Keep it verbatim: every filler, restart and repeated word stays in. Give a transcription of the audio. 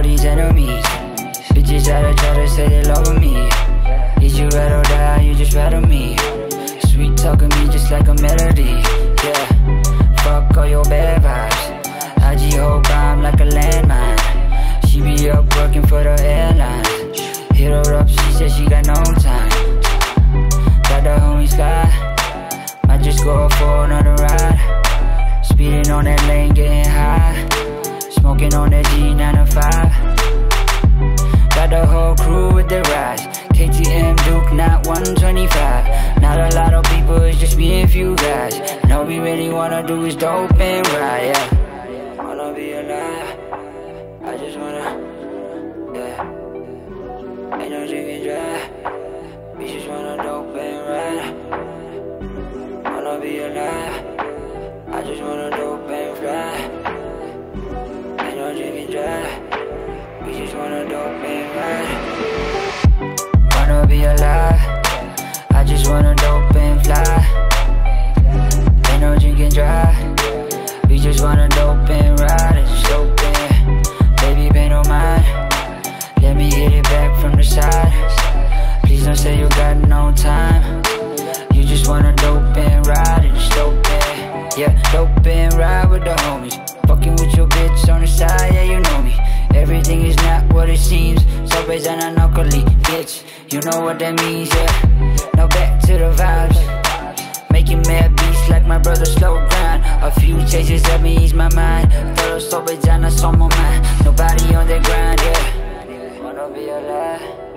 all these enemies. Bitches try to try to say they love me. Is you ride or die, you just rattle me. Sweet talking me just like a melody. Yeah, fuck all your bad vibes. I G hold bomb like a landmine. She be up working for the airlines. Hit her up, she said she got no time. Got the homie Sky, might just go for another ride. Speeding on that lane, getting high. Smoking on that G nine to five. Got the whole crew with the rise. K T M Duke, not one twenty-five. Not a lot of people, it's just me and few guys. And all we really wanna do is dope and ride, yeah. Wanna be alive, I just wanna, yeah. Ain't no drink and drive, we just wanna dope and ride. Wanna be alive, I just wanna dope and fly. Ain't no drink and drive, we just wanna dope and ride. Wanna be alive, I just wanna dope and fly. Ain't no drink and drive, we just wanna dope and ride. It's dope and, baby pay no mind. Let me hit it back from the side. Please don't say you got no time. You just wanna dope and ride. It's dope and, yeah, dope and ride with the homies. Fucking with your bitch on the side, yeah, you know me. Everything is not what it seems. So based on an ugly bitch, you know what that means, yeah. Now back to the vibes, making mad beats like my brother slow grind. A few chases help me ease my mind. Todo so based on a my mind. Nobody on the grind, yeah. Wanna be alive,